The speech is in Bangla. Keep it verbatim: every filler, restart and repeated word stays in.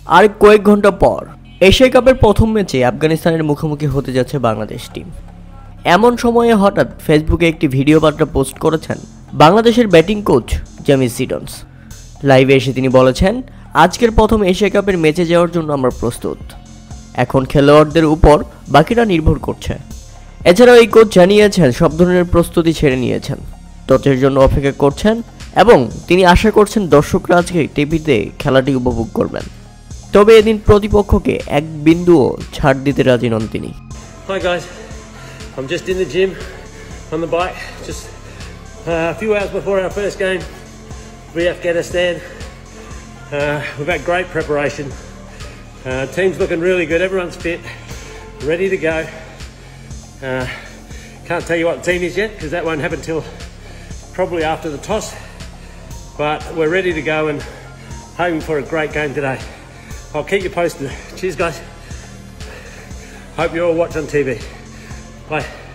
আর কয়েক ঘন্টা পর এশিয়া কাপের প্রথম ম্যাচে আফগানিস্তানের মুখোমুখি হতে যাচ্ছে বাংলাদেশ টিম। এমন সময়ে হঠাৎ ফেসবুকে একটি ভিডিও বার্তা পোস্ট করেছেন বাংলাদেশের ব্যাটিং কোচ জেমি সিডন্স। লাইভে এসে তিনি বলেছেন, আজকের প্রথম এশিয়া কাপের ম্যাচে যাওয়ার জন্য আমরা প্রস্তুত। এখন খেলোয়াড়দের উপর বাকিটা নির্ভর করছে। এছাড়াও এই কোচ জানিয়েছেন সব ধরনের প্রস্তুতি ছেড়ে নিয়েছেন, টসের জন্য অপেক্ষা করছেন এবং তিনি আশা করছেন দর্শকরা আজকে টিভিতে খেলাটি উপভোগ করবেন। তবে এদিন প্রতিপক্ষকে এক বিন্দুও ছাড় দিতে রাজি নন তিনি। Hi guys, I'm just in the gym on the bike, just uh, a few hours before our first game with Afghanistan. Uh, we've had great preparation. Uh, team's looking really good. Everyone's fit, ready to go. Uh, can't tell you what the team is yet because that won't happen till probably after the toss. But we're ready to go and hoping for a great game today. I'll keep you posted. Cheers, guys. Hope you all watch on T V. Bye.